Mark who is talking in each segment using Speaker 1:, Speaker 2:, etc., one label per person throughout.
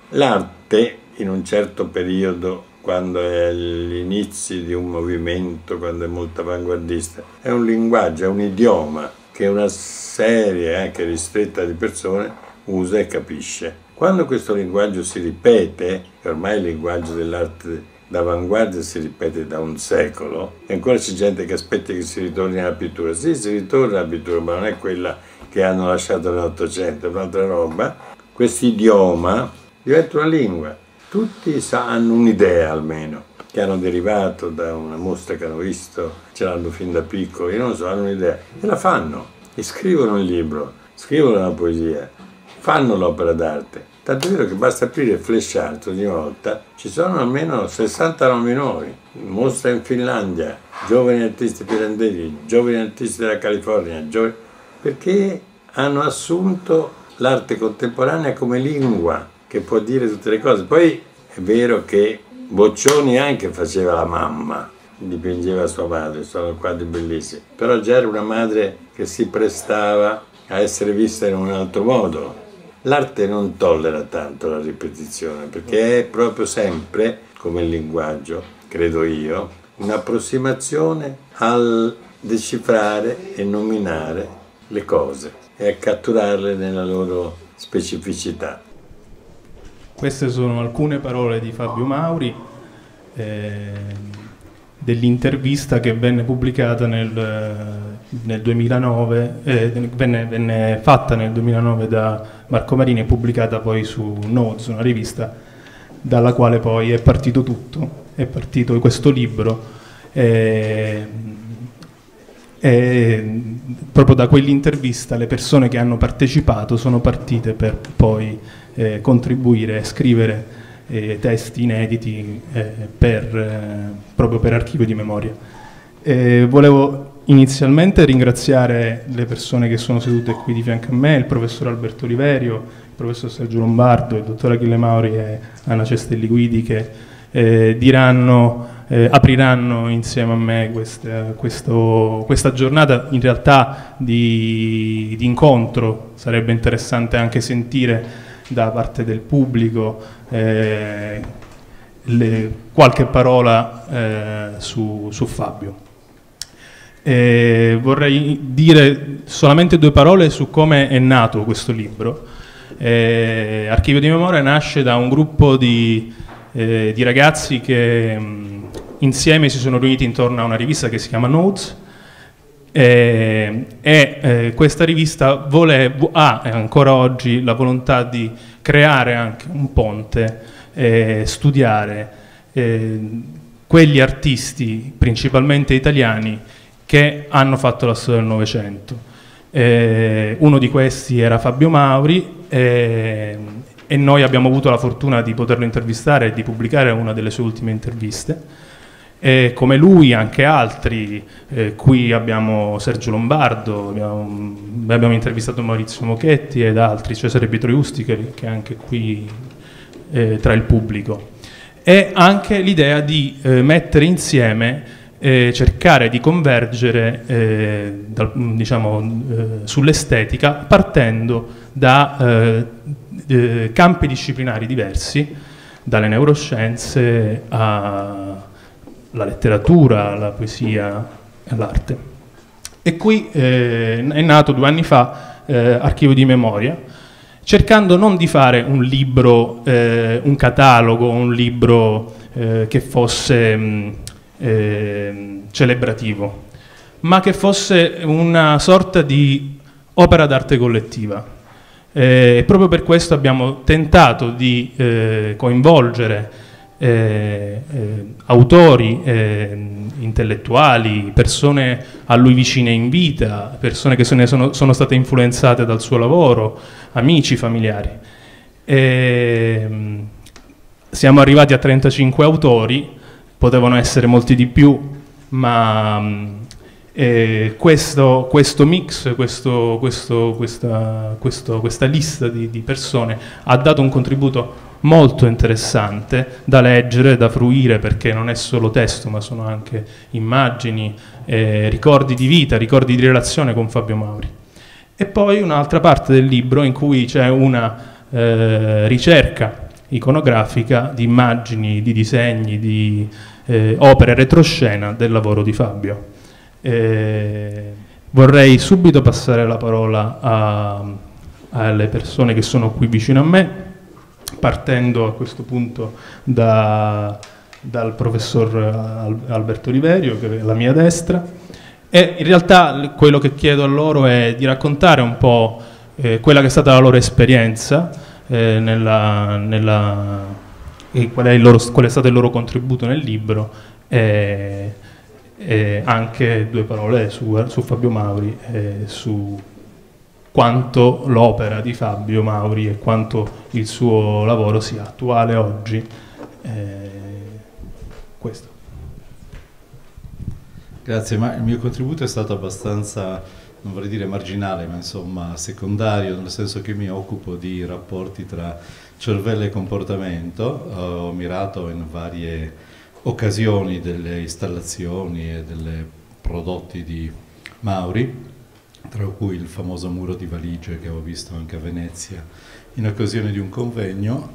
Speaker 1: L'arte, in un certo periodo, quando è agli inizi di un movimento, quando è molto avanguardista, è un linguaggio, è un idioma che una serie anche ristretta di persone usa e capisce. Quando questo linguaggio si ripete, e ormai il linguaggio dell'arte d'avanguardia si ripete da un secolo, e ancora c'è gente che aspetta che si ritorni alla pittura. Sì, si ritorna alla pittura, ma non è quella che hanno lasciato nell'Ottocento, è un'altra roba. Questo idioma diventa una lingua. Tutti hanno un'idea almeno, che hanno derivato da una mostra che hanno visto, ce l'hanno fin da piccoli, non so, hanno un'idea e la fanno, e scrivono un libro, scrivono una poesia, fanno l'opera d'arte. Tanto è vero che basta aprire Flashart ogni volta, ci sono almeno 60 nomi nuovi. Mostra in Finlandia, giovani artisti pirandelli, giovani artisti della California, perché hanno assunto l'arte contemporanea come lingua che può dire tutte le cose. Poi è vero che Boccioni anche faceva la mamma, dipingeva sua madre, sono quadri bellissimi, però già era una madre che si prestava a essere vista in un altro modo. L'arte non tollera tanto la ripetizione, perché è proprio sempre, come il linguaggio, credo io, un'approssimazione al decifrare e nominare le cose e a catturarle nella loro specificità.
Speaker 2: Queste sono alcune parole di Fabio Mauri, dell'intervista che venne pubblicata nel 2009, venne fatta nel 2009 da Marco Marini e pubblicata poi su Notes, una rivista dalla quale poi è partito tutto, è partito questo libro. Proprio da quell'intervista le persone che hanno partecipato sono partite per poi contribuire a scrivere testi inediti proprio per Archivio di Memoria. Volevo inizialmente ringraziare le persone che sono sedute qui di fianco a me, il professor Alberto Oliverio, il professor Sergio Lombardo, il dottor Achille Mauri e Anna Cestelli Guidi, che apriranno insieme a me questa giornata in realtà di incontro. Sarebbe interessante anche sentire da parte del pubblico qualche parola su Fabio. Vorrei dire solamente due parole su come è nato questo libro. Archivio di Memoria nasce da un gruppo di ragazzi che insieme si sono riuniti intorno a una rivista che si chiama Notes, e questa rivista ha ancora oggi la volontà di creare anche un ponte, studiare quegli artisti principalmente italiani che hanno fatto la storia del Novecento. Uno di questi era Fabio Mauri, e noi abbiamo avuto la fortuna di poterlo intervistare e di pubblicare una delle sue ultime interviste. Come lui anche altri, qui abbiamo Sergio Lombardo, abbiamo intervistato Maurizio Mochetti ed altri, Cesare Pietroiusti che è anche qui tra il pubblico. E anche l'idea di mettere insieme, cercare di convergere sull'estetica partendo da campi disciplinari diversi, dalle neuroscienze alla letteratura, alla poesia, all'arte. E qui è nato 2 anni fa Archivio di Memoria, cercando non di fare un libro, un catalogo, un libro che fosse celebrativo, ma che fosse una sorta di opera d'arte collettiva. Proprio per questo abbiamo tentato di coinvolgere autori, intellettuali, persone a lui vicine in vita, persone che sono state influenzate dal suo lavoro, amici, familiari. Siamo arrivati a 35 autori, potevano essere molti di più, ma questo mix, questa lista di persone ha dato un contributo molto interessante da leggere, da fruire, perché non è solo testo ma sono anche immagini, ricordi di vita, ricordi di relazione con Fabio Mauri. E poi un'altra parte del libro in cui c'è una ricerca iconografica di immagini, di disegni, di opere retroscena del lavoro di Fabio. Vorrei subito passare la parola alle persone che sono qui vicino a me, partendo a questo punto dal professor Alberto Oliverio, che è alla mia destra, e in realtà quello che chiedo a loro è di raccontare un po' quella che è stata la loro esperienza, qual è stato il loro contributo nel libro, e anche due parole su Fabio Mauri, su quanto l'opera di Fabio Mauri e quanto il suo lavoro sia attuale oggi. Questo.
Speaker 3: Grazie, ma il mio contributo è stato abbastanza, non vorrei dire marginale, ma insomma secondario, nel senso che mi occupo di rapporti tra cervello e comportamento. Ho mirato in varie occasioni delle installazioni e dei prodotti di Mauri, tra cui il famoso muro di valigie che ho visto anche a Venezia in occasione di un convegno.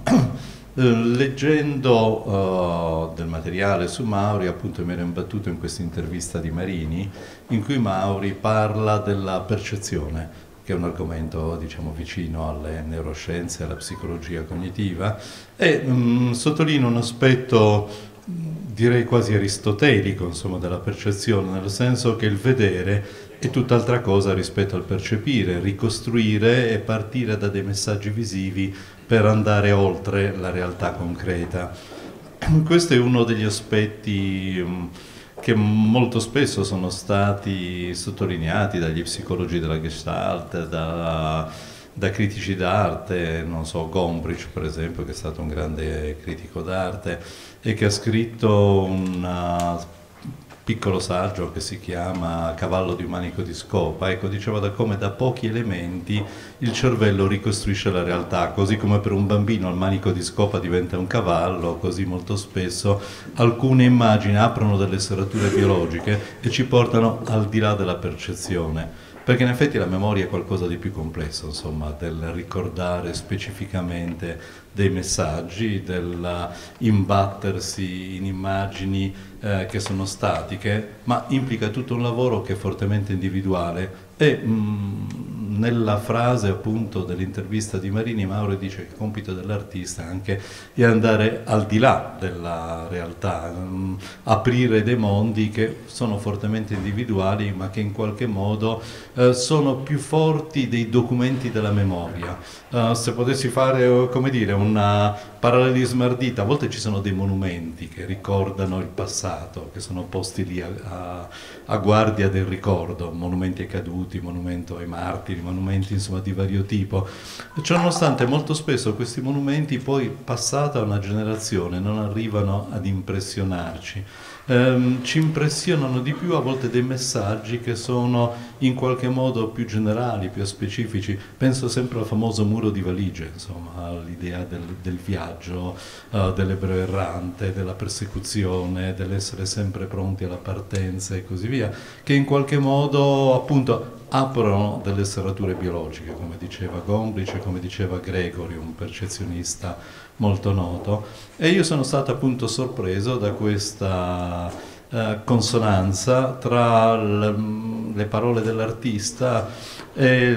Speaker 3: Leggendo del materiale su Mauri, appunto mi ero imbattuto in questa intervista di Marini in cui Mauri parla della percezione, che è un argomento diciamo vicino alle neuroscienze, alla psicologia cognitiva, e sottolinea un aspetto direi quasi aristotelico, insomma, della percezione, nel senso che il vedere è tutt'altra cosa rispetto al percepire, ricostruire e partire da dei messaggi visivi per andare oltre la realtà concreta. Questo è uno degli aspetti che molto spesso sono stati sottolineati dagli psicologi della Gestalt, da critici d'arte, non so, Gombrich per esempio, che è stato un grande critico d'arte e che ha scritto un piccolo saggio che si chiama Cavallo di un manico di scopa. Ecco, diceva da come da pochi elementi il cervello ricostruisce la realtà, così come per un bambino il manico di scopa diventa un cavallo, così molto spesso alcune immagini aprono delle serrature biologiche e ci portano al di là della percezione. Perché in effetti la memoria è qualcosa di più complesso, insomma, del ricordare specificamente dei messaggi, del imbattersi in immagini che sono statiche, ma implica tutto un lavoro che è fortemente individuale. E nella frase appunto dell'intervista di Marini, Mauro dice che il compito dell'artista anche è andare al di là della realtà, aprire dei mondi che sono fortemente individuali ma che in qualche modo sono più forti dei documenti della memoria. Se potessi fare, come dire, un parallelismo ardito, a volte ci sono dei monumenti che ricordano il passato, che sono posti lì a guardia del ricordo, monumenti ai caduti, monumenti ai martiri, monumenti insomma di vario tipo. Ciononostante molto spesso questi monumenti poi passata una generazione non arrivano ad impressionarci. Ci impressionano di più a volte dei messaggi che sono in qualche modo più generali, più specifici. Penso sempre al famoso muro di valigie, insomma, all'idea del viaggio, dell'ebreo errante, della persecuzione, dell'essere sempre pronti alla partenza e così via, che in qualche modo appunto aprono delle serrature biologiche, come diceva Gombrich e come diceva Gregory, un percezionista molto noto, e io sono stato appunto sorpreso da questa consonanza tra le parole dell'artista e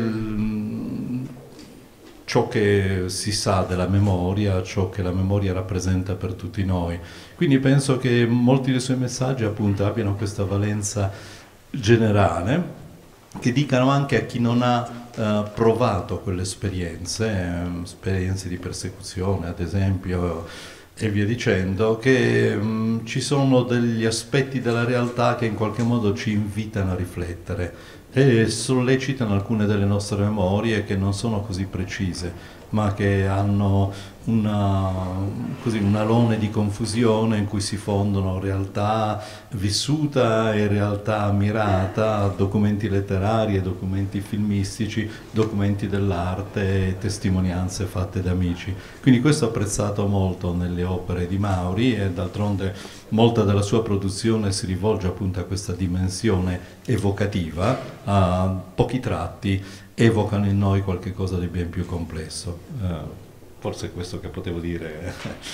Speaker 3: ciò che si sa della memoria, ciò che la memoria rappresenta per tutti noi. Quindi penso che molti dei suoi messaggi appunto abbiano questa valenza generale, che dicano anche a chi non ha provato quelle esperienze di persecuzione ad esempio e via dicendo, che ci sono degli aspetti della realtà che in qualche modo ci invitano a riflettere e sollecitano alcune delle nostre memorie che non sono così precise, ma che hanno un alone di confusione in cui si fondono realtà vissuta e realtà mirata, documenti letterari e documenti filmistici, documenti dell'arte e testimonianze fatte da amici. Quindi questo ho apprezzato molto nelle opere di Mauri, e d'altronde molta della sua produzione si rivolge appunto a questa dimensione evocativa. Pochi tratti evocano in noi qualche cosa di ben più complesso. forse è questo che potevo dire.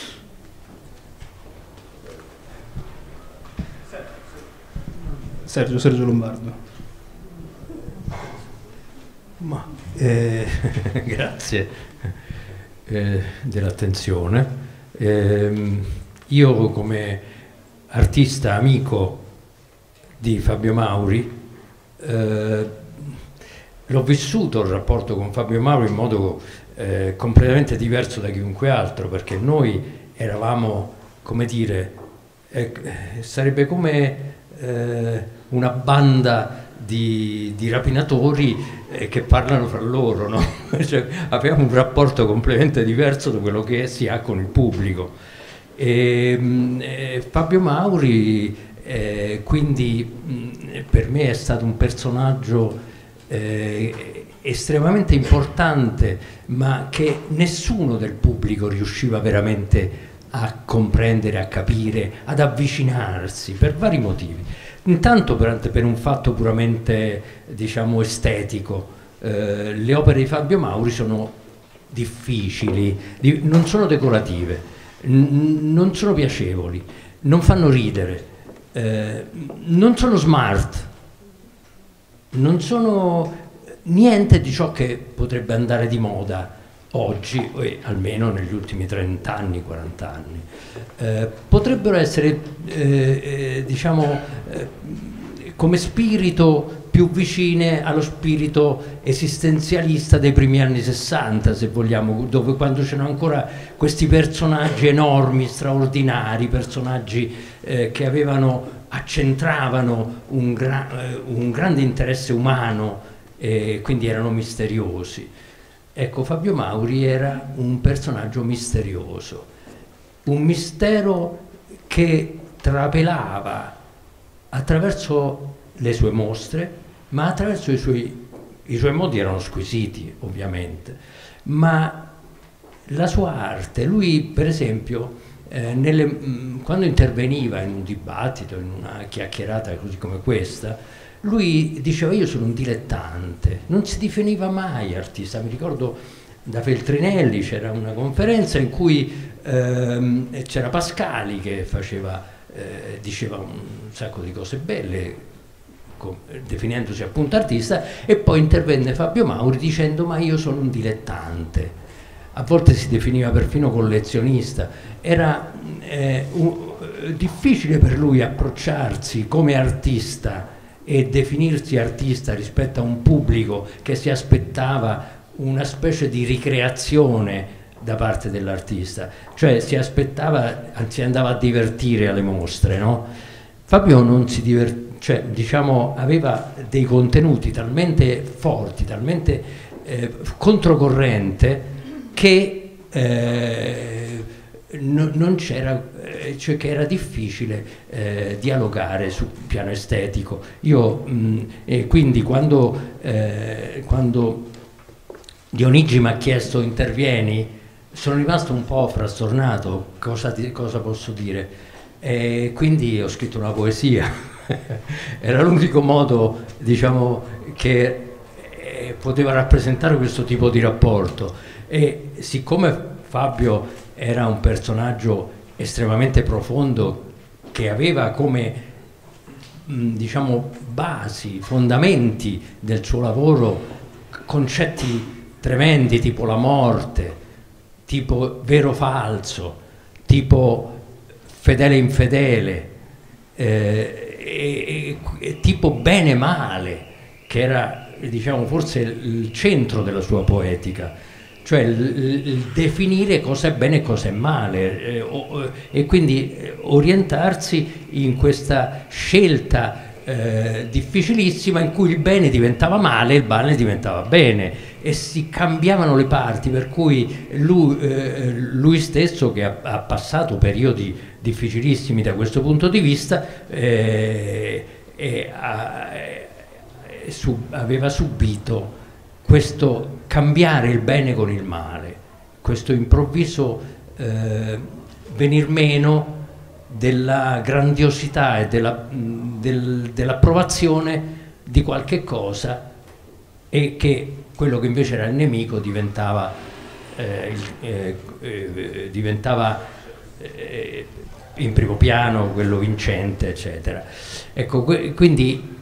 Speaker 2: Sergio Lombardo.
Speaker 4: Grazie dell'attenzione. Io come artista amico di Fabio Mauri l'ho vissuto il rapporto con Fabio Mauri in modo completamente diverso da chiunque altro, perché noi eravamo, come dire, sarebbe come una banda di rapinatori che parlano fra loro, no? Cioè, abbiamo un rapporto completamente diverso da quello che si ha con il pubblico. Fabio Mauri quindi per me è stato un personaggio estremamente importante, ma che nessuno del pubblico riusciva veramente a comprendere, a capire, ad avvicinarsi per vari motivi. Intanto per un fatto puramente, diciamo, estetico, le opere di Fabio Mauri sono difficili, non sono decorative, non sono piacevoli, non fanno ridere, non sono smart, non sono niente di ciò che potrebbe andare di moda oggi, almeno negli ultimi 30 anni, 40 anni. Potrebbero essere, diciamo, come spirito più vicine allo spirito esistenzialista dei primi anni 60, se vogliamo, dove quando c'erano ancora questi personaggi enormi, straordinari, personaggi che accentravano un grande interesse umano e quindi erano misteriosi. Ecco, Fabio Mauri era un personaggio misterioso, un mistero che trapelava attraverso le sue mostre, ma attraverso i suoi modi erano squisiti, ovviamente, ma la sua arte, lui per esempio, quando interveniva in un dibattito, in una chiacchierata così come questa, lui diceva: io sono un dilettante, non si definiva mai artista. Mi ricordo da Feltrinelli c'era una conferenza in cui c'era Pascali che diceva un sacco di cose belle, definendosi appunto artista, e poi intervenne Fabio Mauri dicendo: ma io sono un dilettante. A volte si definiva perfino collezionista. Era difficile per lui approcciarsi come artista e definirsi artista rispetto a un pubblico che si aspettava una specie di ricreazione da parte dell'artista, cioè si aspettava, anzi andava a divertire alle mostre, no? Fabio non si divertiva, cioè diciamo aveva dei contenuti talmente forti, talmente controcorrente che non c'era, cioè che era difficile dialogare sul piano estetico. Io quindi quando Dionigi mi ha chiesto intervieni, sono rimasto un po' frastornato, cosa posso dire? Quindi ho scritto una poesia. Era l'unico modo, diciamo, che poteva rappresentare questo tipo di rapporto. E siccome Fabio era un personaggio estremamente profondo, che aveva come, diciamo, basi, fondamenti del suo lavoro concetti tremendi, tipo la morte, tipo vero-falso, tipo fedele-infedele, tipo bene-male, che era, diciamo, forse il centro della sua poetica, cioè il definire cosa è bene e cosa è male, e quindi orientarsi in questa scelta difficilissima in cui il bene diventava male e il male diventava bene, e si cambiavano le parti, per cui lui stesso, che ha passato periodi difficilissimi da questo punto di vista, aveva subito questo cambiare il bene con il male, questo improvviso venir meno della grandiosità e dell'approvazione di qualche cosa, e che quello che invece era il nemico diventava diventava in primo piano quello vincente, eccetera. Ecco, quindi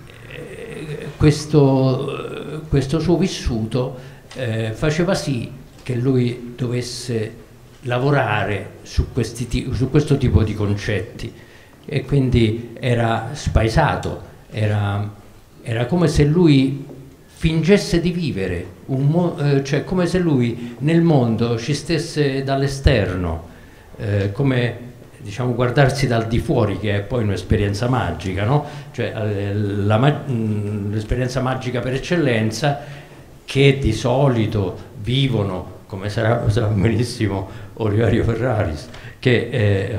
Speaker 4: questo suo vissuto faceva sì che lui dovesse lavorare su questo tipo di concetti, e quindi era spaesato, era come se lui fingesse di vivere, cioè come se lui nel mondo ci stesse dall'esterno, come diciamo guardarsi dal di fuori, che è poi un'esperienza magica, no? Cioè l'esperienza magica per eccellenza, che di solito vivono, come sa benissimo Oliverio Ferraris, cioè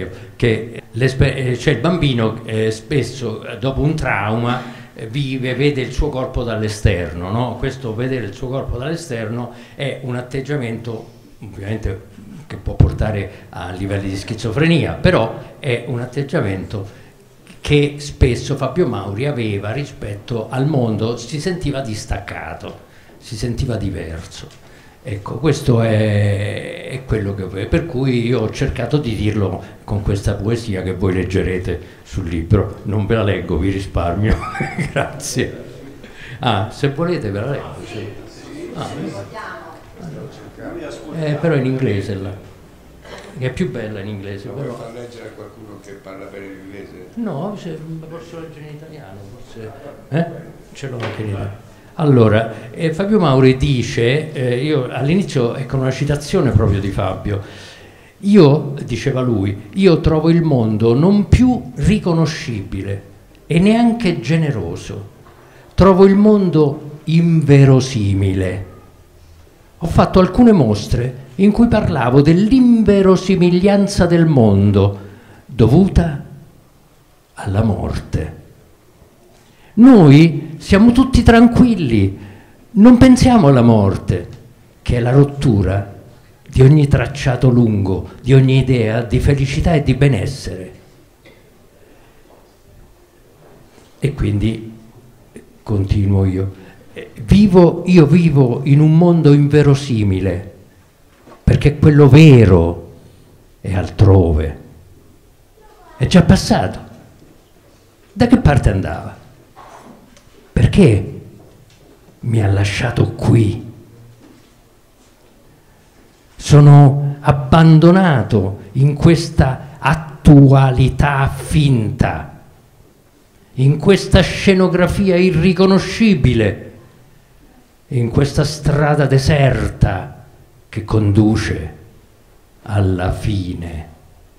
Speaker 4: il bambino spesso dopo un trauma vede il suo corpo dall'esterno, no? Questo vedere il suo corpo dall'esterno è un atteggiamento ovviamente che può portare a livelli di schizofrenia, però è un atteggiamento che spesso Fabio Mauri aveva rispetto al mondo, si sentiva distaccato, si sentiva diverso. Ecco, questo è quello per cui io ho cercato di dirlo con questa poesia che voi leggerete sul libro. Non ve la leggo, vi risparmio. Grazie. Se volete ve la leggo. Sì. Però in inglese là. È più bella in inglese.
Speaker 5: Vuoi far leggere a qualcuno che parla bene l'inglese?
Speaker 4: No, posso leggere in italiano, forse. Ce l'ho anche in italiano. Allora, Fabio Mauri dice, io all'inizio, ecco una citazione proprio di Fabio, diceva lui, io trovo il mondo non più riconoscibile e neanche generoso, trovo il mondo inverosimile. Ho fatto alcune mostre in cui parlavo dell'inverosimiglianza del mondo dovuta alla morte. Noi siamo tutti tranquilli, non pensiamo alla morte, che è la rottura di ogni tracciato lungo, di ogni idea di felicità e di benessere. E quindi continuo io vivo in un mondo inverosimile, perché quello vero è altrove, è già passato. Da che parte andava? Perché mi ha lasciato qui? Sono abbandonato in questa attualità finta, in questa scenografia irriconoscibile, in questa strada deserta che conduce alla fine.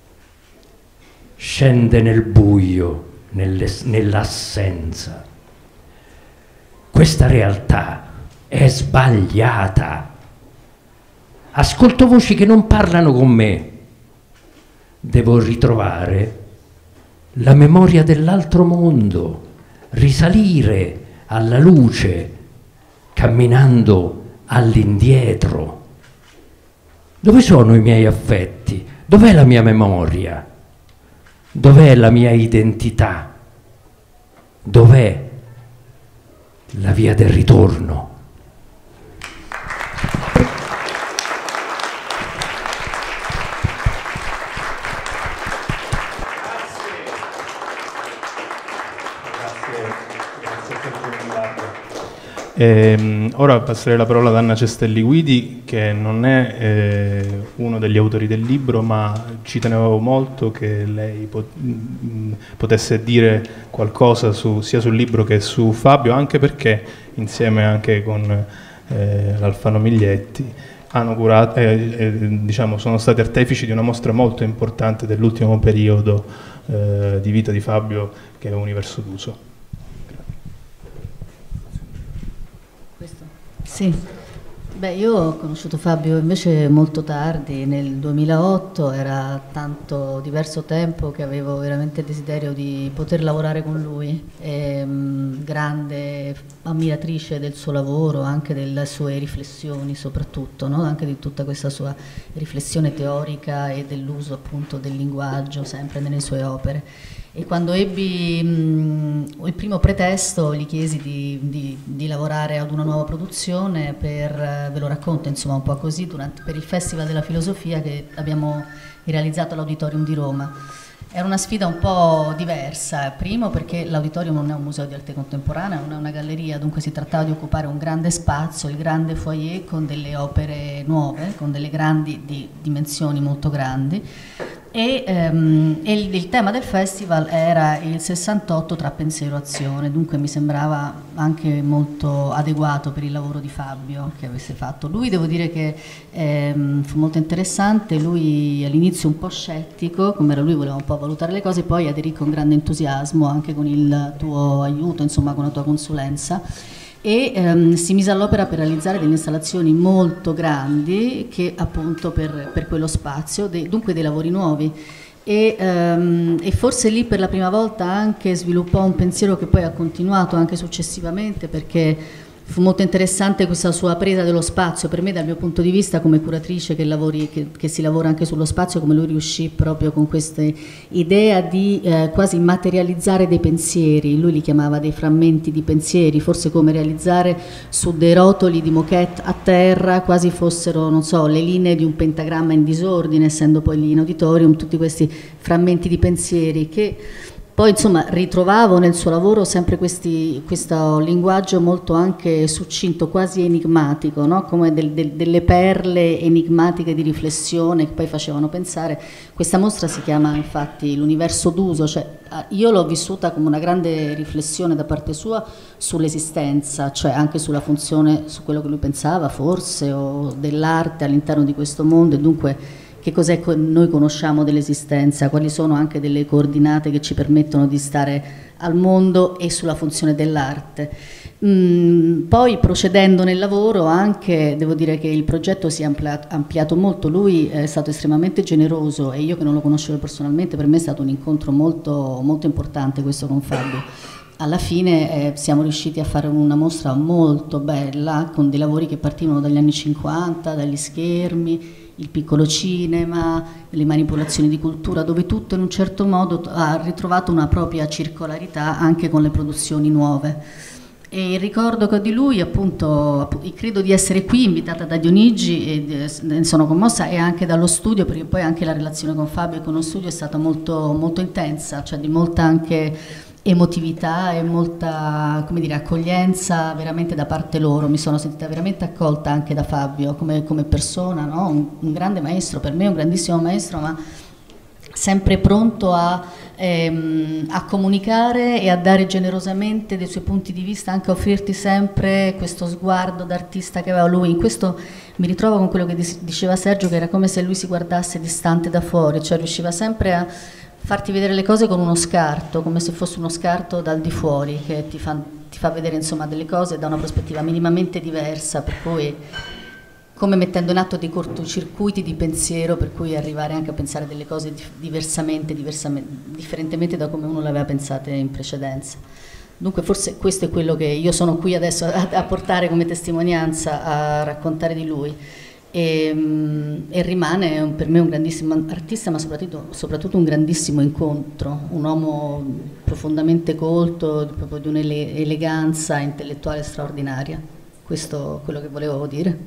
Speaker 4: Scende nel buio, nell'assenza. Questa realtà è sbagliata. Ascolto voci che non parlano con me. Devo ritrovare la memoria dell'altro mondo, risalire alla luce, camminando all'indietro. Dove sono i miei affetti? Dov'è la mia memoria? Dov'è la mia identità? Dov'è la via del ritorno?
Speaker 2: Ora passerei la parola ad Anna Cestelli Guidi, che non è uno degli autori del libro, ma ci tenevo molto che lei potesse dire qualcosa sia sul libro che su Fabio, anche perché insieme anche con l'Alfano Miglietti hanno curato, diciamo, sono stati artefici di una mostra molto importante dell'ultimo periodo di vita di Fabio, che è Universo d'uso.
Speaker 6: Sì, beh, io ho conosciuto Fabio invece molto tardi, nel 2008, era tanto diverso tempo che avevo veramente il desiderio di poter lavorare con lui, grande ammiratrice del suo lavoro, anche delle sue riflessioni soprattutto, no? Anche di tutta questa sua riflessione teorica e dell'uso appunto del linguaggio sempre nelle sue opere. e quando ebbi il primo pretesto gli chiesi di lavorare ad una nuova produzione ve lo racconto insomma un po' così, per il Festival della Filosofia che abbiamo realizzato all'Auditorium di Roma. Era una sfida un po' diversa, primo perché l'Auditorium non è un museo di arte contemporanea, non è una galleria, dunque si trattava di occupare un grande spazio, il grande foyer con delle opere nuove, con delle grandi dimensioni molto grandi. E il tema del festival era il 68 tra pensiero e azione, dunque mi sembrava anche molto adeguato per il lavoro di Fabio che avesse fatto. Lui, devo dire che fu molto interessante, lui all'inizio un po' scettico, come era lui, voleva un po' valutare le cose, poi aderì con grande entusiasmo anche con il tuo aiuto, insomma con la tua consulenza, e si mise all'opera per realizzare delle installazioni molto grandi che appunto per quello spazio, dunque dei lavori nuovi, e forse lì per la prima volta anche sviluppò un pensiero che poi ha continuato anche successivamente, perché fu molto interessante questa sua presa dello spazio. Per me, dal mio punto di vista come curatrice che si lavora anche sullo spazio, come lui riuscì proprio con questa idea di quasi materializzare dei pensieri, lui li chiamava dei frammenti di pensieri, forse come realizzare su dei rotoli di moquette a terra, quasi fossero, non so, le linee di un pentagramma in disordine, essendo poi lì in auditorium tutti questi frammenti di pensieri che poi insomma ritrovavo nel suo lavoro sempre questo linguaggio molto anche succinto, quasi enigmatico, no? Come delle perle enigmatiche di riflessione che poi facevano pensare. Questa mostra si chiama infatti L'universo d'uso, cioè io l'ho vissuta come una grande riflessione da parte sua sull'esistenza, cioè anche sulla funzione, su quello che lui pensava forse, o dell'arte all'interno di questo mondo, e dunque che cos'è che noi conosciamo dell'esistenza, quali sono anche delle coordinate che ci permettono di stare al mondo, e sulla funzione dell'arte. Poi procedendo nel lavoro anche devo dire che il progetto si è ampliato molto, lui è stato estremamente generoso, e io che non lo conoscevo personalmente, per me è stato un incontro molto, molto importante questo con Fabio. Alla fine siamo riusciti a fare una mostra molto bella, con dei lavori che partivano dagli anni 50, dagli schermi, il piccolo cinema, le manipolazioni di cultura, dove tutto in un certo modo ha ritrovato una propria circolarità anche con le produzioni nuove. E il ricordo che ho di lui, appunto, credo di essere qui invitata da Dionigi, e sono commossa, e anche dallo studio, perché poi anche la relazione con Fabio e con lo studio è stata molto, molto intensa, cioè di molta anche emotività e molta, come dire, accoglienza veramente da parte loro. Mi sono sentita veramente accolta anche da Fabio come persona, no? Un grande maestro, per me un grandissimo maestro, ma sempre pronto a comunicare e a dare generosamente dei suoi punti di vista, anche a offrirti sempre questo sguardo d'artista che aveva lui. In questo mi ritrovo con quello che diceva Sergio, che era come se lui si guardasse distante da fuori, cioè riusciva sempre a farti vedere le cose con uno scarto, come se fosse uno scarto dal di fuori, che ti fa vedere insomma delle cose da una prospettiva minimamente diversa, per cui come mettendo in atto dei cortocircuiti di pensiero, per cui arrivare anche a pensare delle cose differentemente da come uno le aveva pensate in precedenza. Dunque forse questo è quello che io sono qui adesso a portare come testimonianza, a raccontare di lui. E rimane per me un grandissimo artista, ma soprattutto un grandissimo incontro, un uomo profondamente colto, proprio di un'eleganza intellettuale straordinaria. Questo è quello che volevo dire.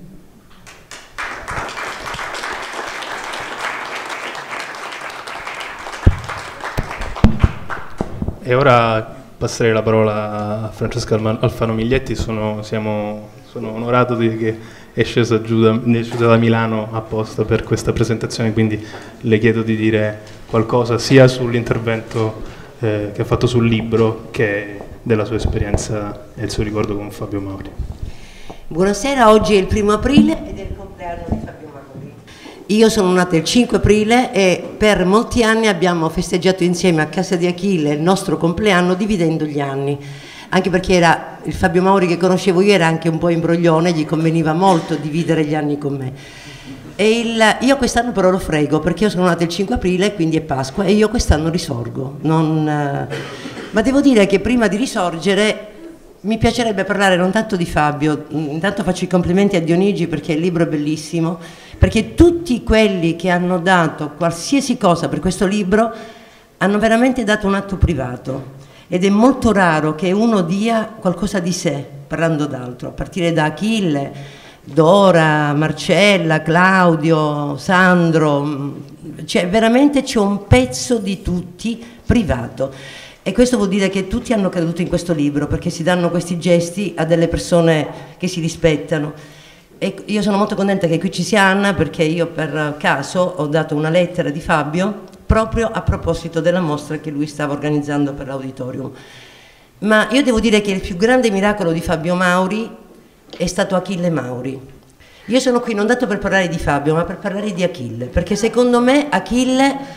Speaker 2: E ora passerei la parola a Francesca Alfano Miglietti. Sono onorato che è scesa da Milano apposta per questa presentazione, quindi le chiedo di dire qualcosa sia sull'intervento che ha fatto sul libro che della sua esperienza e il suo ricordo con Fabio Mauri.
Speaker 7: Buonasera, oggi è il 1° aprile ed è il compleanno di Fabio Mauri. Io sono nata il 5 aprile e per molti anni abbiamo festeggiato insieme a casa di Achille il nostro compleanno dividendo gli anni. Anche perché era il Fabio Mauri che conoscevo io, era anche un po' imbroglione, gli conveniva molto dividere gli anni con me. Io quest'anno però lo frego, perché io sono nata il 5 aprile, quindi è Pasqua, e io quest'anno risorgo. Ma devo dire che prima di risorgere mi piacerebbe parlare non tanto di Fabio, intanto faccio i complimenti a Dionigi perché il libro è bellissimo, perché tutti quelli che hanno dato qualsiasi cosa per questo libro hanno veramente dato un atto privato ed è molto raro che uno dia qualcosa di sé parlando d'altro, a partire da Achille, Dora, Marcella, Claudio, Sandro, cioè veramente c'è un pezzo di tutti privato. E questo vuol dire che tutti hanno creduto in questo libro, perché si danno questi gesti a delle persone che si rispettano. E io sono molto contenta che qui ci sia Anna, perché io per caso ho dato una lettera di Fabio proprio a proposito della mostra che lui stava organizzando per l'auditorium. Ma io devo dire che il più grande miracolo di Fabio Mauri è stato Achille Mauri. Io sono qui non tanto per parlare di Fabio, ma per parlare di Achille, perché secondo me Achille...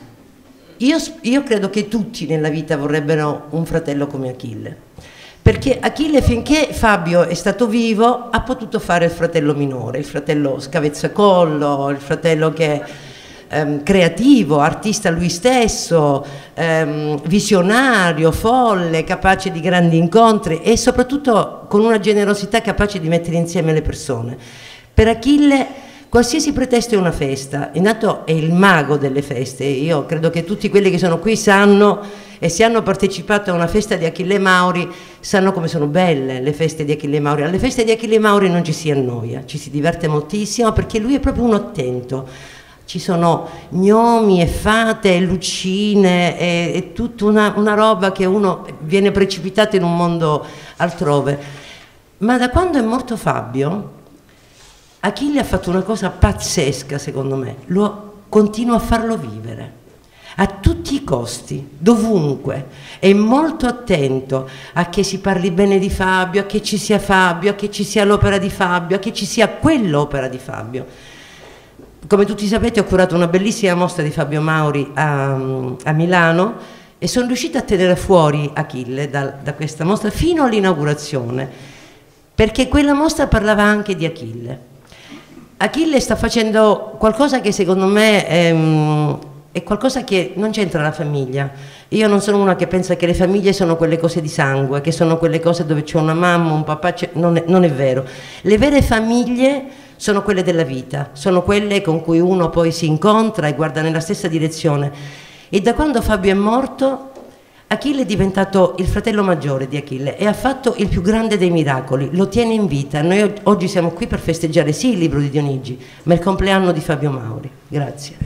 Speaker 7: Io credo che tutti nella vita vorrebbero un fratello come Achille, perché Achille, finché Fabio è stato vivo, ha potuto fare il fratello minore, il fratello scavezzacollo, il fratello che è creativo, artista lui stesso, visionario, folle, capace di grandi incontri e soprattutto con una generosità capace di mettere insieme le persone. Per Achille qualsiasi pretesto è una festa, intanto è il mago delle feste. Io credo che tutti quelli che sono qui sanno, e se hanno partecipato a una festa di Achille Mauri, sanno come sono belle le feste di Achille Mauri. Alle feste di Achille Mauri non ci si annoia, ci si diverte moltissimo perché lui è proprio uno attento. Ci sono gnomi e fate e lucine e tutta una roba che uno viene precipitato in un mondo altrove. Ma da quando è morto Fabio, Achille ha fatto una cosa pazzesca, secondo me, continua a farlo vivere, a tutti i costi, dovunque, è molto attento a che si parli bene di Fabio, a che ci sia Fabio, a che ci sia l'opera di Fabio, a che ci sia quell'opera di Fabio. Come tutti sapete ho curato una bellissima mostra di Fabio Mauri a Milano e sono riuscita a tenere fuori Achille da questa mostra fino all'inaugurazione, perché quella mostra parlava anche di Achille. Achille sta facendo qualcosa che secondo me è qualcosa che non c'entra la famiglia. Io non sono una che pensa che le famiglie sono quelle cose di sangue, che sono quelle cose dove c'è una mamma, un papà, non è vero. Le vere famiglie sono quelle della vita, sono quelle con cui uno poi si incontra e guarda nella stessa direzione. E da quando Fabio è morto, Achille è diventato il fratello maggiore di Achille e ha fatto il più grande dei miracoli, lo tiene in vita. Noi oggi siamo qui per festeggiare sì il libro di Dionigi, ma il compleanno di Fabio Mauri. Grazie.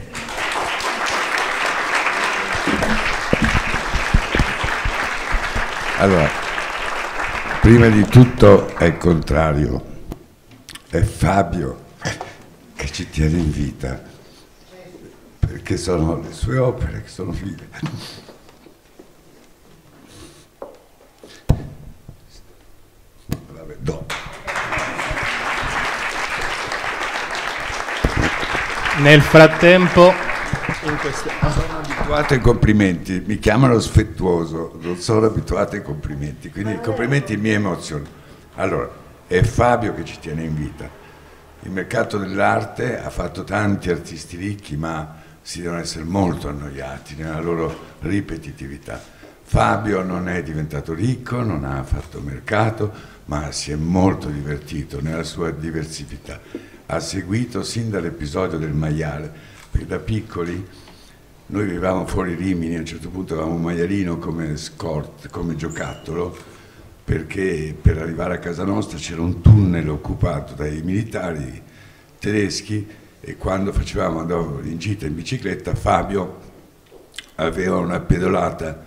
Speaker 5: Allora, prima di tutto è il contrario, è Fabio che ci tiene in vita, perché sono le sue opere che sono vive.
Speaker 2: Nel frattempo
Speaker 5: sono abituato ai complimenti, mi chiamano sfettuoso, non sono abituato ai complimenti, quindi i complimenti mi emozionano. Allora, è Fabio che ci tiene in vita. Il mercato dell'arte ha fatto tanti artisti ricchi, ma si devono essere molto annoiati nella loro ripetitività. Fabio non è diventato ricco, non ha fatto mercato, ma si è molto divertito nella sua diversità. Ha seguito sin dall'episodio del maiale, perché da piccoli noi vivevamo fuori Rimini, a un certo punto avevamo un maialino come scorta, come giocattolo, perché per arrivare a casa nostra c'era un tunnel occupato dai militari tedeschi e quando andavamo in gita in bicicletta Fabio aveva una pedalata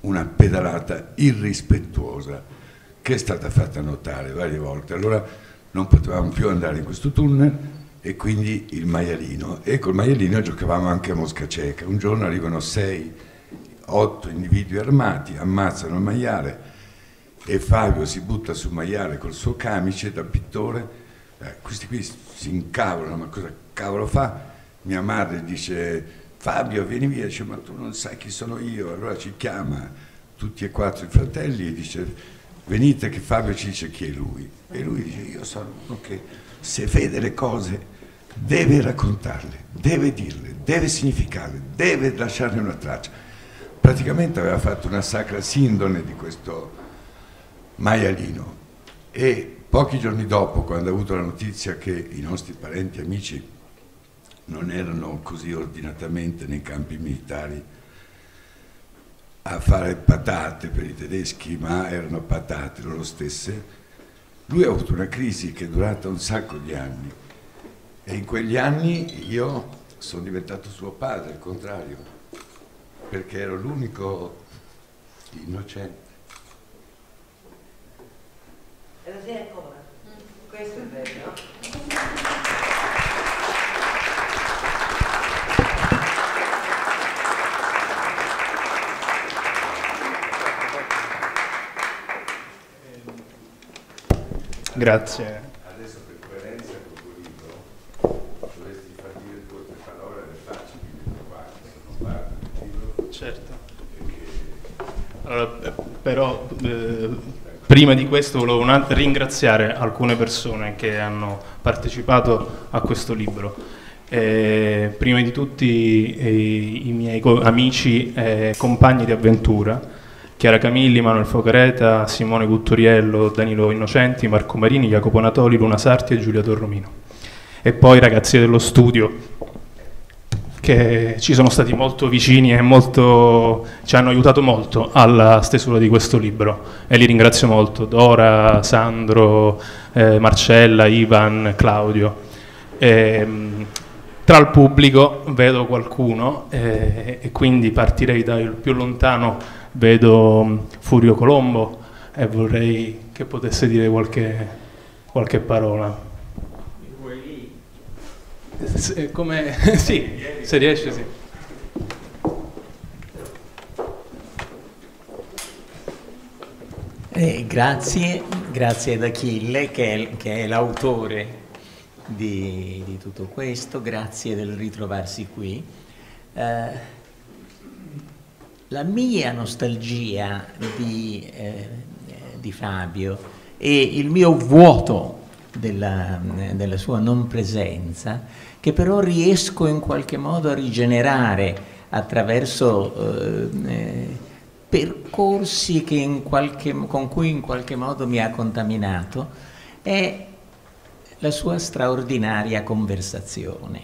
Speaker 5: irrispettuosa che è stata fatta notare varie volte. Allora non potevamo più andare in questo tunnel e quindi il maialino, e col maialino giocavamo anche a mosca cieca. Un giorno arrivano 6-8 individui armati, ammazzano il maiale e Fabio si butta sul maiale col suo camice da pittore. Questi qui si incavolano, ma cosa cavolo fa? Mia madre dice: Fabio vieni via, dice: ma tu non sai chi sono io. Allora ci chiama tutti e 4 i fratelli e dice: venite che Fabio ci dice chi è lui. E lui dice: io sono uno che se vede le cose deve raccontarle, deve dirle, deve significarle, deve lasciarne una traccia. Praticamente aveva fatto una sacra sindone di questo maialino e pochi giorni dopo, quando ha avuto la notizia che i nostri parenti e amici non erano così ordinatamente nei campi militari, a fare patate per i tedeschi, ma erano patate loro stesse. Lui ha avuto una crisi che è durata un sacco di anni e in quegli anni io sono diventato suo padre, al contrario, perché ero l'unico innocente.
Speaker 7: E lo sei ancora? Questo è bello.
Speaker 2: Grazie.
Speaker 5: Adesso per coerenza con il libro dovresti far dire 2 o 3 parole alle facce di qua, che sono parte del libro.
Speaker 2: Certo. Allora, però prima di questo volevo ringraziare alcune persone che hanno partecipato a questo libro. Prima di tutti i miei amici e compagni di avventura, Chiara Camilli, Manuel Focareta, Simone Gutturiello, Danilo Innocenti, Marco Marini, Jacopo Natoli, Luna Sarti e Giulia Torromino. E poi i ragazzi dello studio, che ci sono stati molto vicini e ci hanno aiutato molto alla stesura di questo libro, e li ringrazio molto: Dora, Sandro, Marcella, Ivan, Claudio. Tra il pubblico vedo qualcuno e quindi partirei dal più lontano. Vedo Furio Colombo e vorrei che potesse dire qualche parola. Come sì, se riesce, sì.
Speaker 8: Grazie ad Achille che è l'autore di tutto questo, grazie del ritrovarsi qui. La mia nostalgia di Fabio e il mio vuoto della sua non presenza, che però riesco in qualche modo a rigenerare attraverso percorsi con cui in qualche modo mi ha contaminato, è la sua straordinaria conversazione.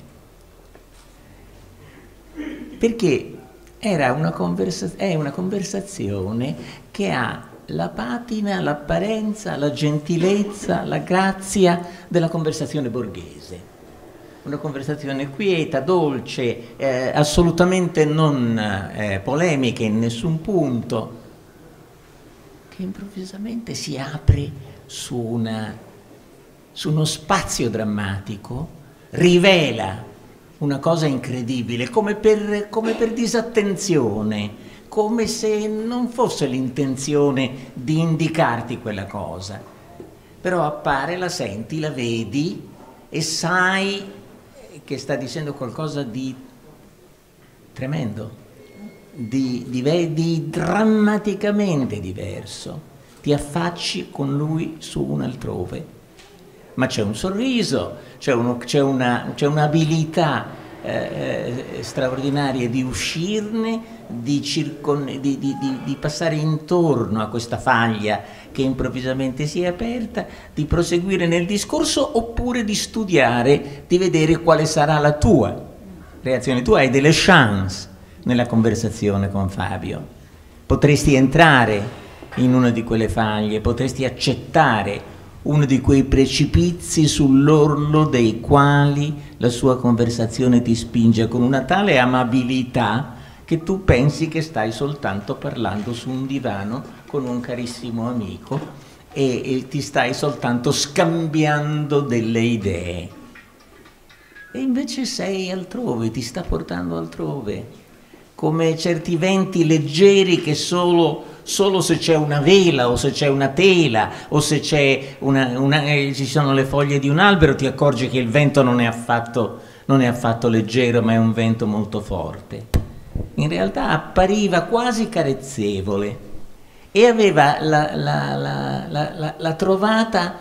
Speaker 8: Perché è una conversazione che ha la patina, l'apparenza, la gentilezza, la grazia della conversazione borghese. Una conversazione quieta, dolce, assolutamente non polemica in nessun punto, che improvvisamente si apre su uno spazio drammatico, rivela una cosa incredibile, come per disattenzione, come se non fosse l'intenzione di indicarti quella cosa. Però appare, la senti, la vedi e sai che sta dicendo qualcosa di tremendo, di drammaticamente diverso. Ti affacci con lui su un altrove. Ma c'è un sorriso, c'è un'abilità straordinaria di uscirne, di passare intorno a questa faglia che improvvisamente si è aperta, di proseguire nel discorso oppure di studiare, di vedere quale sarà la tua reazione. Tu hai delle chance nella conversazione con Fabio, potresti entrare in una di quelle faglie, potresti accettare uno di quei precipizi sull'orlo dei quali la sua conversazione ti spinge con una tale amabilità che tu pensi che stai soltanto parlando su un divano con un carissimo amico e ti stai soltanto scambiando delle idee. E invece sei altrove, ti sta portando altrove, come certi venti leggeri che solo se c'è una vela o se c'è una tela o se c'è ci sono le foglie di un albero, ti accorgi che il vento non è affatto leggero, ma è un vento molto forte. In realtà appariva quasi carezzevole e aveva la trovata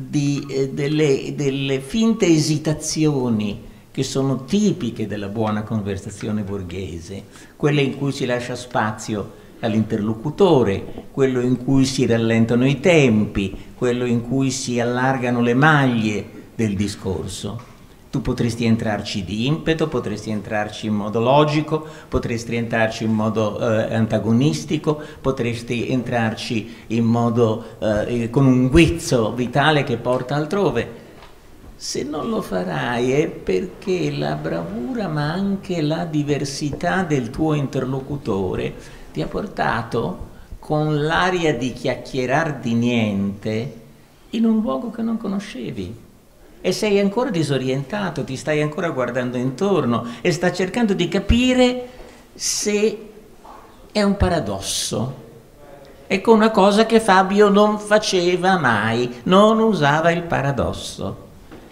Speaker 8: delle finte esitazioni che sono tipiche della buona conversazione borghese, quelle in cui si lascia spazio all'interlocutore, quello in cui si rallentano i tempi, quello in cui si allargano le maglie del discorso. Tu potresti entrarci di impeto, potresti entrarci in modo logico, potresti entrarci in modo antagonistico, potresti entrarci in modo con un guizzo vitale che porta altrove. Se non lo farai è perché la bravura ma anche la diversità del tuo interlocutore ti ha portato con l'aria di chiacchierar di niente in un luogo che non conoscevi. E sei ancora disorientato, ti stai ancora guardando intorno e sta cercando di capire se è un paradosso. Ecco una cosa che Fabio non faceva mai, non usava il paradosso.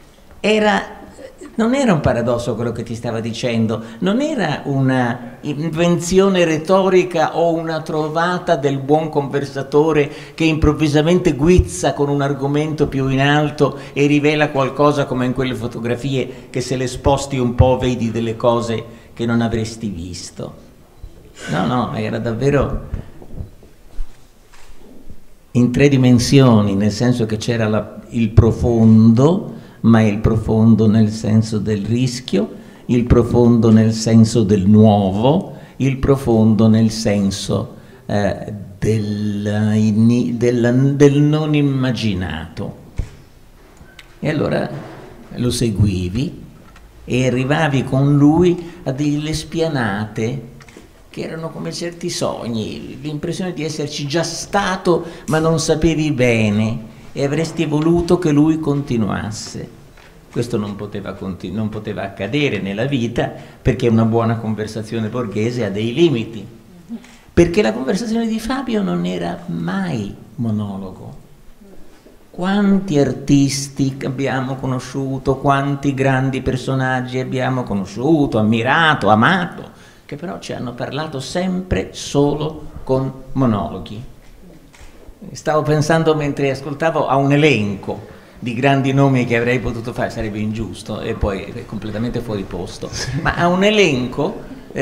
Speaker 8: Non era un paradosso quello che ti stava dicendo, non era una invenzione retorica o una trovata del buon conversatore che improvvisamente guizza con un argomento più in alto e rivela qualcosa come in quelle fotografie che se le sposti un po' vedi delle cose che non avresti visto. No, era davvero in 3 dimensioni, nel senso che c'era il profondo, ma il profondo nel senso del rischio, il profondo nel senso del nuovo, il profondo nel senso del non immaginato. E allora lo seguivi e arrivavi con lui a delle spianate che erano come certi sogni, l'impressione di esserci già stato ma non sapevi bene, e avresti voluto che lui continuasse. Questo non poteva accadere nella vita, perché una buona conversazione borghese ha dei limiti, perché la conversazione di Fabio non era mai monologo. Quanti artisti abbiamo conosciuto, quanti grandi personaggi abbiamo conosciuto, ammirato, amato, che però ci hanno parlato sempre solo con monologhi. Stavo pensando mentre ascoltavo a un elenco di grandi nomi che avrei potuto fare, sarebbe ingiusto e poi è completamente fuori posto, ma a un elenco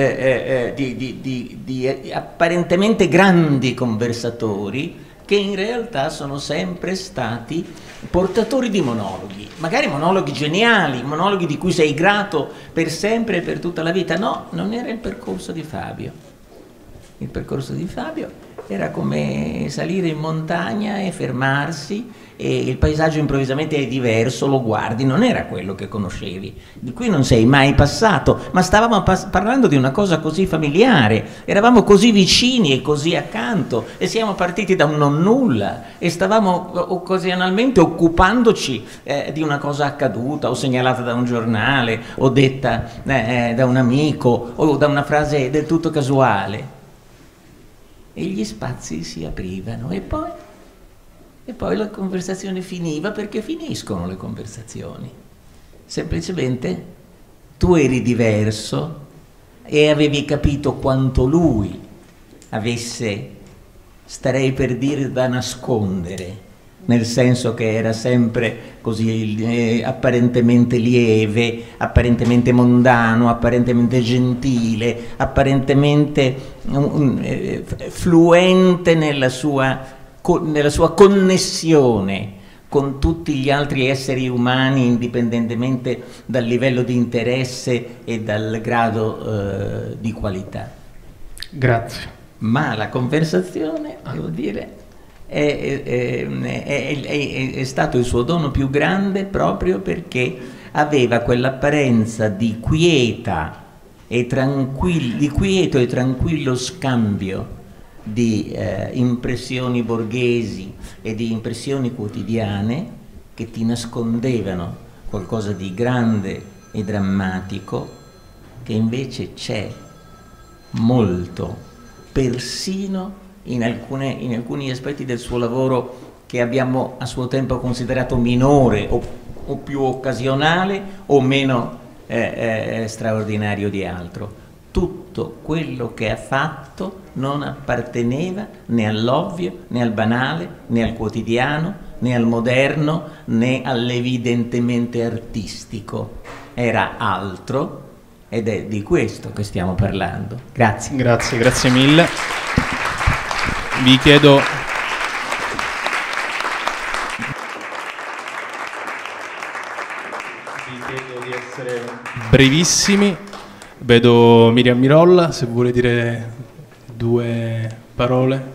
Speaker 8: di apparentemente grandi conversatori che in realtà sono sempre stati portatori di monologhi, magari monologhi geniali, monologhi di cui sei grato per sempre e per tutta la vita. No, non era il percorso di Fabio. Il percorso di Fabio era come salire in montagna e fermarsi e il paesaggio improvvisamente è diverso, lo guardi, non era quello che conoscevi, di cui non sei mai passato, ma stavamo parlando di una cosa così familiare, eravamo così vicini e così accanto e siamo partiti da un non nulla e stavamo occasionalmente occupandoci di una cosa accaduta o segnalata da un giornale o detta da un amico o da una frase del tutto casuale. E gli spazi si aprivano e poi la conversazione finiva, perché finiscono le conversazioni. Semplicemente tu eri diverso e avevi capito quanto lui avesse, starei per dire, da nascondere, nel senso che era sempre così apparentemente lieve, apparentemente mondano, apparentemente gentile, apparentemente fluente nella sua connessione con tutti gli altri esseri umani, indipendentemente dal livello di interesse e dal grado di qualità.
Speaker 2: Grazie.
Speaker 8: Ma la conversazione, devo dire, è stato il suo dono più grande, proprio perché aveva quell'apparenza di quieto e tranquillo scambio di impressioni borghesi e di impressioni quotidiane che ti nascondevano qualcosa di grande e drammatico, che invece c'è molto, persino in alcuni aspetti del suo lavoro che abbiamo a suo tempo considerato minore o più occasionale o meno straordinario di altro. Tutto quello che ha fatto non apparteneva né all'ovvio, né al banale, né al quotidiano, né al moderno, né all'evidentemente artistico. Era altro, ed è di questo che stiamo parlando. Grazie.
Speaker 2: Grazie mille. Vi chiedo chiedo di essere brevissimi. Vedo Miriam Mirolla, se vuole dire 2 parole.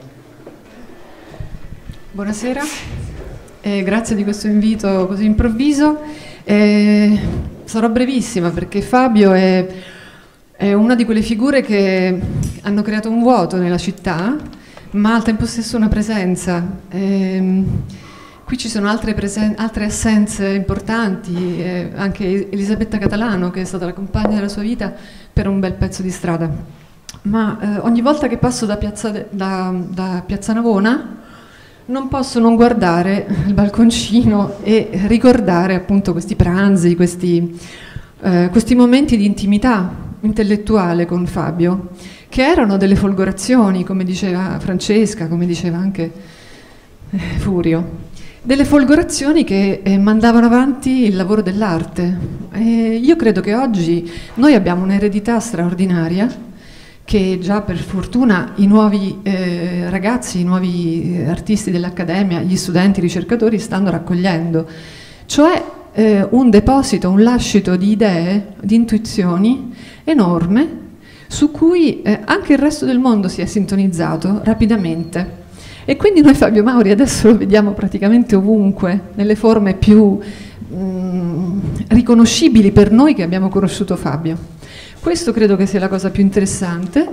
Speaker 9: Buonasera, grazie di questo invito così improvviso. Sarò brevissima perché Fabio è una di quelle figure che hanno creato un vuoto nella città, ma al tempo stesso una presenza. Qui ci sono altre assenze importanti, anche Elisabetta Catalano, che è stata la compagna della sua vita per un bel pezzo di strada. Ma ogni volta che passo da Piazza Navona non posso non guardare il balconcino e ricordare appunto questi pranzi, questi momenti di intimità intellettuale con Fabio, che erano delle folgorazioni, come diceva Francesca, come diceva anche Furio. Delle folgorazioni che mandavano avanti il lavoro dell'arte. Io credo che oggi noi abbiamo un'eredità straordinaria che già per fortuna i nuovi ragazzi, i nuovi artisti dell'Accademia, gli studenti, i ricercatori stanno raccogliendo, cioè un deposito, un lascito di idee, di intuizioni enorme su cui anche il resto del mondo si è sintonizzato rapidamente. E quindi noi Fabio Mauri adesso lo vediamo praticamente ovunque, nelle forme più riconoscibili per noi che abbiamo conosciuto Fabio. Questo credo che sia la cosa più interessante.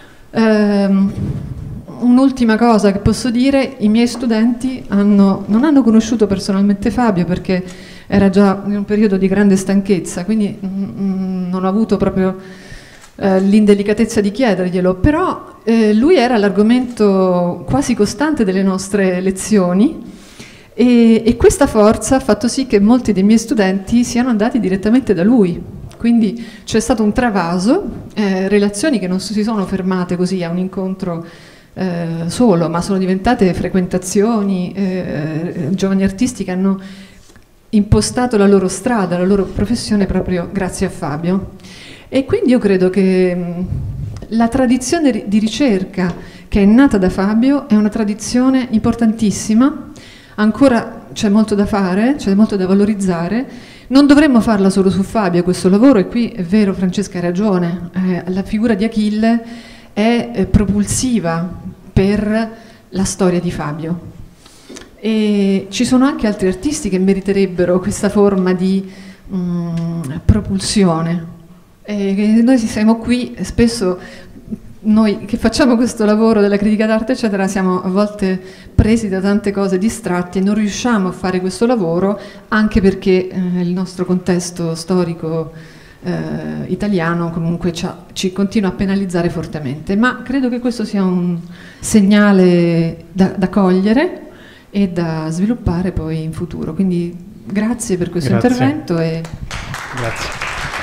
Speaker 9: Un'ultima cosa che posso dire, i miei studenti non hanno conosciuto personalmente Fabio perché era già in un periodo di grande stanchezza, quindi non ho avuto proprio l'indelicatezza di chiederglielo, però lui era l'argomento quasi costante delle nostre lezioni e questa forza ha fatto sì che molti dei miei studenti siano andati direttamente da lui, quindi c'è stato un travaso, relazioni che non si sono fermate così a un incontro solo, ma sono diventate frequentazioni, giovani artisti che hanno impostato la loro strada, la loro professione proprio grazie a Fabio. E quindi io credo che la tradizione di ricerca che è nata da Fabio è una tradizione importantissima, ancora c'è molto da fare, c'è molto da valorizzare, non dovremmo farla solo su Fabio questo lavoro, e qui è vero, Francesca ha ragione, la figura di Achille è propulsiva per la storia di Fabio. E ci sono anche altri artisti che meriterebbero questa forma di propulsione. E noi siamo qui, spesso noi che facciamo questo lavoro della critica d'arte eccetera siamo a volte presi da tante cose, distratti, e non riusciamo a fare questo lavoro anche perché il nostro contesto storico italiano comunque ci continua a penalizzare fortemente, ma credo che questo sia un segnale da cogliere e da sviluppare poi in futuro, quindi grazie per questo intervento.
Speaker 2: Grazie.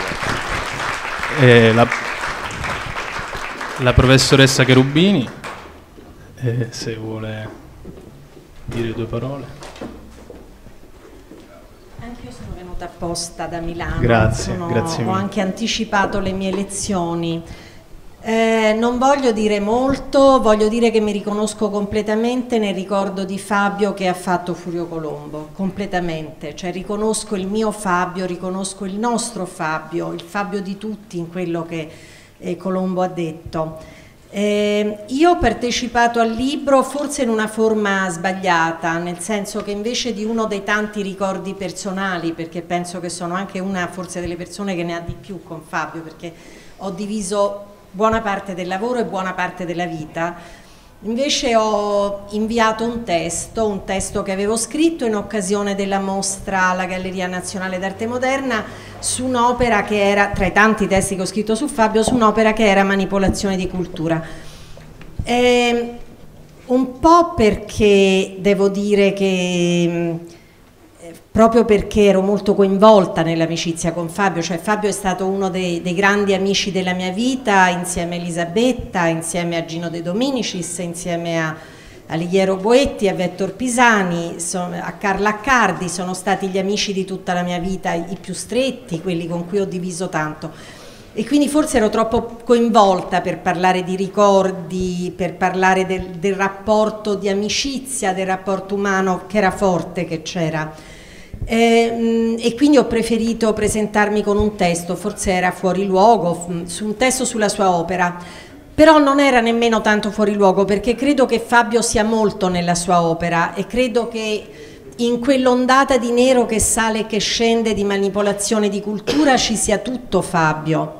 Speaker 2: La professoressa Cherubini, se vuole dire 2 parole.
Speaker 10: Anche io sono venuta apposta da Milano.
Speaker 2: Grazie mille.
Speaker 10: Ho anche anticipato le mie lezioni. Non voglio dire molto, voglio dire che mi riconosco completamente nel ricordo di Fabio che ha fatto Furio Colombo, completamente, cioè riconosco il mio Fabio, riconosco il nostro Fabio, il Fabio di tutti in quello che Colombo ha detto. Io ho partecipato al libro forse in una forma sbagliata, nel senso che invece di uno dei tanti ricordi personali, perché penso che sono anche una forse delle persone che ne ha di più con Fabio, perché ho diviso buona parte del lavoro e buona parte della vita, invece ho inviato un testo che avevo scritto in occasione della mostra alla Galleria Nazionale d'Arte Moderna su un'opera che era, tra i tanti testi che ho scritto su Fabio, su un'opera che era Manipolazione di cultura. Un po' perché devo dire che proprio perché ero molto coinvolta nell'amicizia con Fabio, cioè Fabio è stato uno dei grandi amici della mia vita, insieme a Elisabetta, insieme a Gino De Dominicis, insieme a Alighiero Boetti, a Vettor Pisani, a Carla Accardi, sono stati gli amici di tutta la mia vita, i più stretti, quelli con cui ho diviso tanto. E quindi forse ero troppo coinvolta per parlare di ricordi, per parlare del rapporto di amicizia, del rapporto umano che era forte, che c'era. E quindi ho preferito presentarmi con un testo, forse era fuori luogo, su un testo sulla sua opera, però non era nemmeno tanto fuori luogo, perché credo che Fabio sia molto nella sua opera e credo che in quell'ondata di nero che sale e che scende di manipolazione di cultura ci sia tutto Fabio.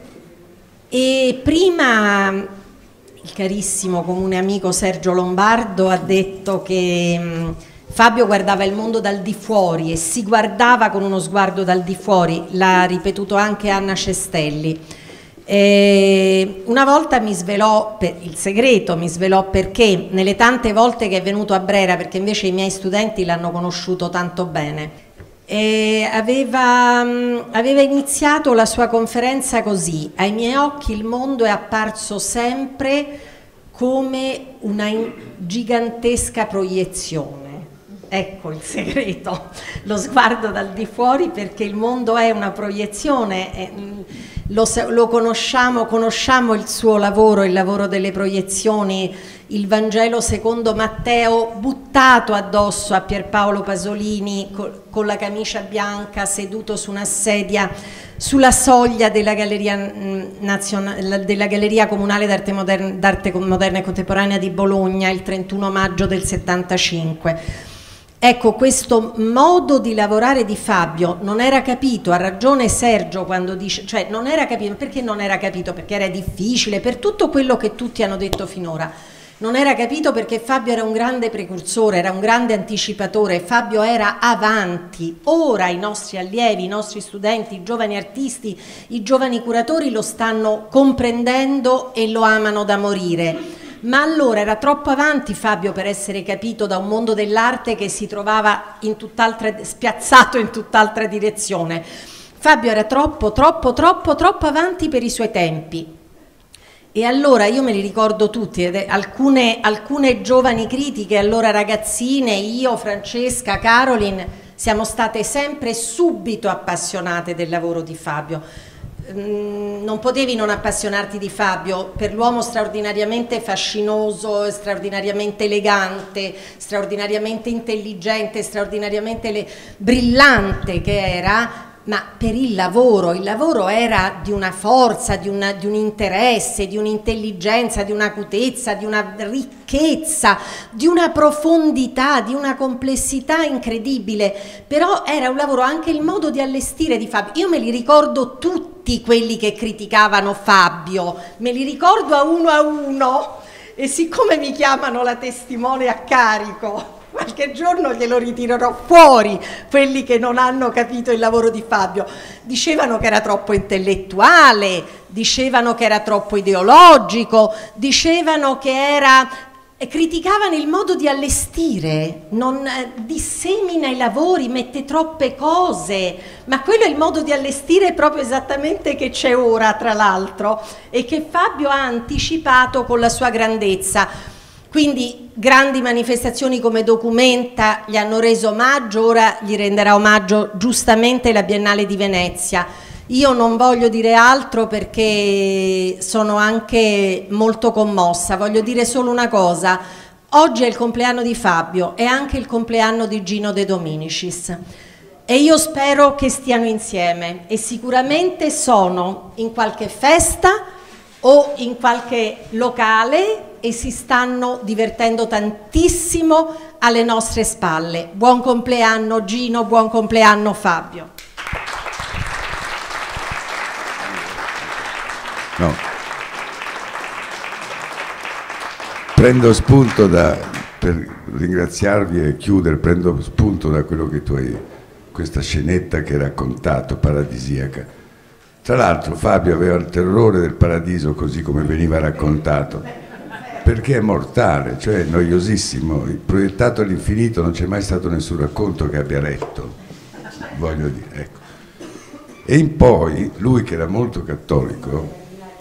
Speaker 10: E prima il carissimo comune amico Sergio Lombardo ha detto che Fabio guardava il mondo dal di fuori e si guardava con uno sguardo dal di fuori, l'ha ripetuto anche Anna Cestelli. Una volta mi svelò il segreto, mi svelò perché nelle tante volte che è venuto a Brera, perché invece i miei studenti l'hanno conosciuto tanto bene, aveva iniziato la sua conferenza così: ai miei occhi il mondo è apparso sempre come una gigantesca proiezione. Ecco il segreto, lo sguardo dal di fuori, perché il mondo è una proiezione, lo conosciamo il suo lavoro, il lavoro delle proiezioni, il Vangelo secondo Matteo buttato addosso a Pierpaolo Pasolini con la camicia bianca, seduto su una sedia sulla soglia della Galleria Comunale d'Arte Moderna e Contemporanea di Bologna il 31 maggio del 75. Ecco, questo modo di lavorare di Fabio non era capito, ha ragione Sergio quando dice, cioè non era capito, perché non era capito? Perché era difficile, per tutto quello che tutti hanno detto finora. Non era capito perché Fabio era un grande precursore, era un grande anticipatore, Fabio era avanti. Ora i nostri allievi, i nostri studenti, i giovani artisti, i giovani curatori lo stanno comprendendo e lo amano da morire. Ma allora era troppo avanti Fabio per essere capito da un mondo dell'arte che si trovava spiazzato in tutt'altra direzione. Fabio era troppo avanti per i suoi tempi. E allora io me li ricordo tutti, alcune giovani critiche, allora ragazzine, io, Francesca, Caroline, siamo state sempre subito appassionate del lavoro di Fabio. Non potevi non appassionarti di Fabio, per l'uomo straordinariamente fascinoso, straordinariamente elegante, straordinariamente intelligente, straordinariamente brillante che era, ma per il lavoro era di una forza, di un interesse, di un'intelligenza, di un'acutezza, di una ricchezza, di una profondità, di una complessità incredibile. Però era un lavoro, anche il modo di allestire di Fabio. Io me li ricordo tutti quelli che criticavano Fabio, me li ricordo a uno, e siccome mi chiamano la testimone a carico, qualche giorno glielo ritirerò fuori, quelli che non hanno capito il lavoro di Fabio. Dicevano che era troppo intellettuale, dicevano che era troppo ideologico, dicevano che criticavano il modo di allestire, non dissemina i lavori, mette troppe cose, ma quello è il modo di allestire proprio esattamente che c'è ora, tra l'altro, e che Fabio ha anticipato con la sua grandezza. Quindi grandi manifestazioni come Documenta gli hanno reso omaggio, ora gli renderà omaggio giustamente la Biennale di Venezia. Io non voglio dire altro perché sono anche molto commossa, voglio dire solo una cosa: oggi è il compleanno di Fabio, è anche il compleanno di Gino De Dominicis e io spero che stiano insieme, e sicuramente sono in qualche festa o in qualche locale e si stanno divertendo tantissimo alle nostre spalle. Buon compleanno Gino, buon compleanno Fabio.
Speaker 5: No. Prendo spunto per ringraziarvi e chiudere, prendo spunto da quello che tu hai, questa scenetta che hai raccontato, paradisiaca. Tra l'altro Fabio aveva il terrore del paradiso così come veniva raccontato, perché è mortale, cioè noiosissimo, proiettato all'infinito, non c'è mai stato nessun racconto che abbia retto, voglio dire, ecco. E in poi, lui che era molto cattolico,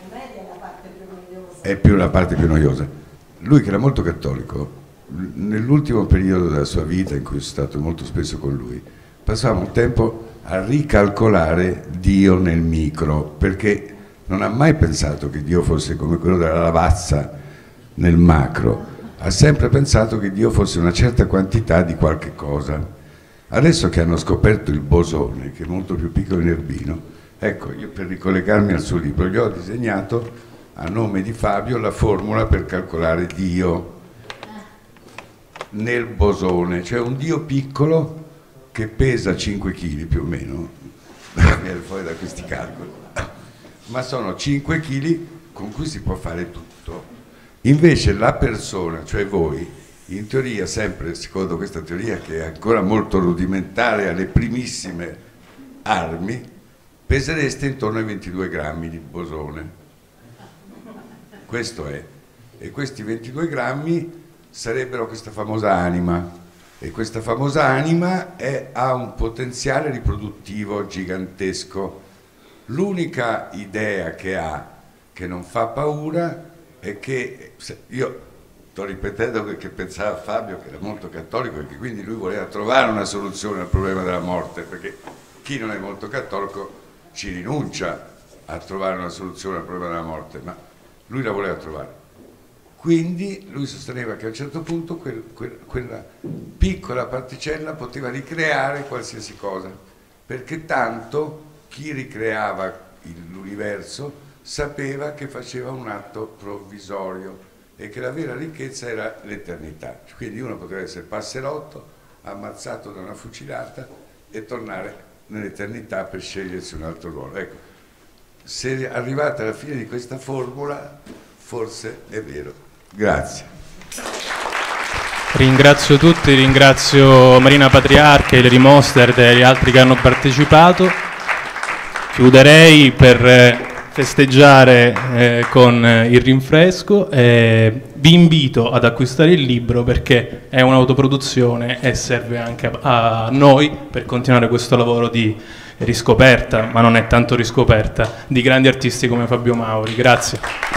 Speaker 5: è più la parte più noiosa, lui che era molto cattolico, nell'ultimo periodo della sua vita, in cui sono stato molto spesso con lui, passavamo un tempo a ricalcolare Dio nel micro, perché non ha mai pensato che Dio fosse come quello della lavazza nel macro, ha sempre pensato che Dio fosse una certa quantità di qualche cosa, Adesso che hanno scoperto il bosone, che è molto più piccolo di Nervino, ecco, io per ricollegarmi al suo libro gli ho disegnato a nome di Fabio la formula per calcolare Dio nel bosone, cioè un Dio piccolo che pesa 5 kg più o meno, viene fuori da questi calcoli, ma sono 5 kg con cui si può fare tutto. Invece la persona, cioè voi, in teoria, sempre secondo questa teoria che è ancora molto rudimentale, alle primissime armi, pesereste intorno ai 22 grammi di bosone. Questo è. E questi 22 grammi sarebbero questa famosa anima. E questa famosa anima ha un potenziale riproduttivo gigantesco. L'unica idea che ha, che non fa paura, è che io sto ripetendo quel che pensava Fabio, che era molto cattolico, e che quindi lui voleva trovare una soluzione al problema della morte, perché chi non è molto cattolico ci rinuncia a trovare una soluzione al problema della morte, ma lui la voleva trovare. Quindi lui sosteneva che a un certo punto quella piccola particella poteva ricreare qualsiasi cosa, perché tanto chi ricreava l'universo sapeva che faceva un atto provvisorio e che la vera ricchezza era l'eternità. Quindi uno poteva essere passerotto, ammazzato da una fucilata e tornare nell'eternità per scegliersi un altro ruolo. Ecco, se arrivate alla fine di questa formula, forse è vero. Grazie.
Speaker 2: Ringrazio tutti, ringrazio Marina Patriarca, Hilary Mostert e gli altri che hanno partecipato. Chiuderei per festeggiare con il rinfresco. Vi invito ad acquistare il libro perché è un'autoproduzione e serve anche a noi per continuare questo lavoro di riscoperta, ma non è tanto riscoperta, di grandi artisti come Fabio Mauri. Grazie.